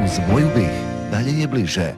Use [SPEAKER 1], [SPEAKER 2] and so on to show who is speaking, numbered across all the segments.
[SPEAKER 1] Uz moju bih, dalje je bliže.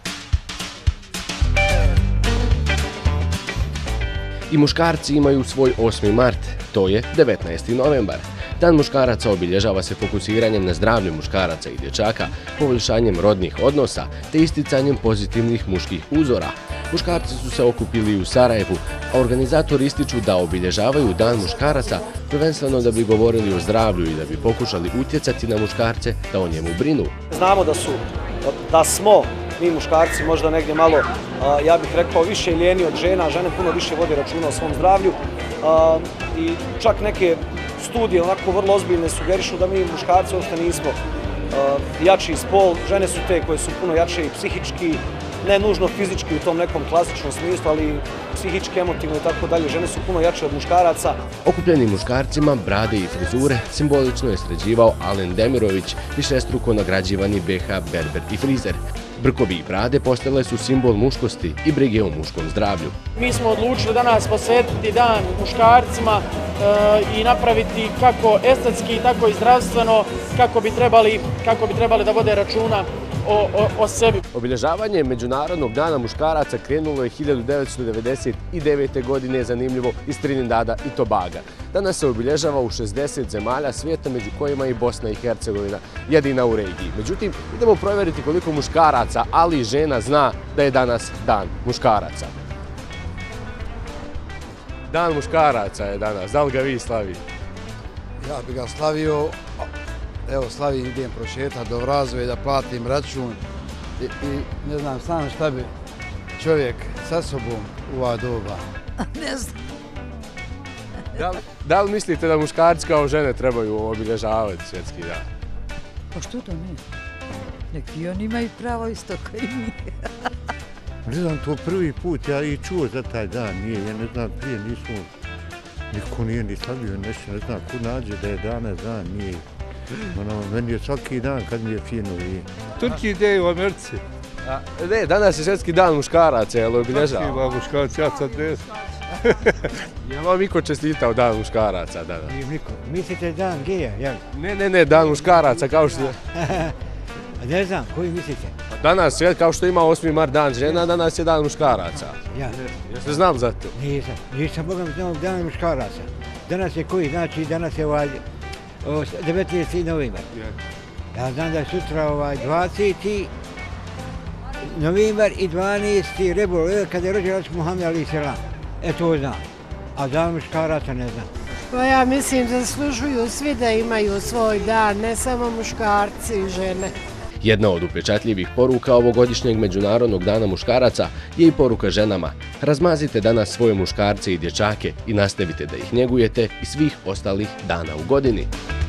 [SPEAKER 2] I muškarci imaju svoj 8. mart, to je 19. novembar. Dan muškaraca obilježava se fokusiranjem na zdravlje muškaraca i dječaka, poboljšanjem rodnih odnosa te isticanjem pozitivnih muških uzora. Muškarci su se okupili u Sarajevu, a organizatori ističu da obilježavaju Dan muškaraca prvenstveno da bi govorili o zdravlju i da bi pokušali utjecati na muškarce da o njemu brinu.
[SPEAKER 3] Znamo da smo mi muškarci možda negdje malo, ja bih rekao, više lijeni od žena, žene puno više vode računa o svom zdravlju i čak neke studije onako vrlo ozbiljne sugerišu da mi muškarci uopšte nismo jači spol, žene su te koje su puno jače i psihički, ne nužno fizički u tom nekom klasičnom smislu, ali psihički, emotivno i tako dalje. Žene su puno jače od muškaraca.
[SPEAKER 2] Okupljenim muškarcima brade i frizure simbolično je sređivao Alen Demirović, višestruko nagrađivani BH berber i frizer. Brkovi i brade postale su simbol muškosti i brige o muškom zdravlju.
[SPEAKER 4] Mi smo odlučili danas posvetiti dan muškarcima i napraviti kako estetski, tako i zdravstveno, kako bi trebali da vode računa o sebi.
[SPEAKER 2] Obilježavanje Međunarodnog dana muškaraca krenulo je 1999. godine, zanimljivo, iz Trinidada i Tobaga. Danas se obilježava u 60 zemalja svijeta, među kojima i Bosna i Hercegovina, jedina u regiji. Međutim, idemo provjeriti koliko muškaraca, ali i žena zna da je danas Dan muškaraca. Dan muškaraca je danas, da li ga vi slavite?
[SPEAKER 5] Ja bi ga slavio, evo slavim, idem prošetat do Vrazove da platim račun i ne znam sam šta bi čovjek sa sobom u ova doba.
[SPEAKER 6] Ne znam.
[SPEAKER 2] Da li mislite da muškarci kao žene trebaju obilježavati svjetski dan?
[SPEAKER 6] Pa što to ne? Neki oni imaju pravo isto kao i mi.
[SPEAKER 7] Ne znam, to prvi put ja i čuo za taj dan, ja ne znam, prije nismo, niko nije ni slavio nešto, ne znam, ko nađe da je danas dan, nije. Meni je svaki dan kad mi je fino i...
[SPEAKER 8] Turki ide u Americi.
[SPEAKER 2] Ne, danas je svjetski dan muškaraca, jel obilježava?
[SPEAKER 8] Svjetski muškaraca, ja sad desam.
[SPEAKER 2] Je vam Iko čestitao Dan muškaraca danas?
[SPEAKER 9] Nije niko. Mislite dan geja, jel?
[SPEAKER 2] Ne, Dan muškaraca, kao što je...
[SPEAKER 9] Ne znam, koji mislite?
[SPEAKER 2] Danas, kao što ima 8. mart Dan žena, danas je Dan muškaraca.
[SPEAKER 9] Ja.
[SPEAKER 2] Jeste znam za to?
[SPEAKER 9] Nisam Bogom znao Dan muškaraca. Danas je koji, znači danas je 19. novembar. Ja znam da je sutra 20. novembar i 12. Rebol, kada je rođen Muhammed alejhi selam. To znam. A Dan muškaraca ne znam.
[SPEAKER 10] Pa ja mislim da zaslužuju svi da imaju svoj dan, ne samo muškarci i žene.
[SPEAKER 2] Jedna od upečatljivih poruka ovogodišnjeg Međunarodnog dana muškaraca je i poruka ženama. Razmazite danas svoje muškarce i dječake i nastavite da ih njegujete i svih ostalih dana u godini.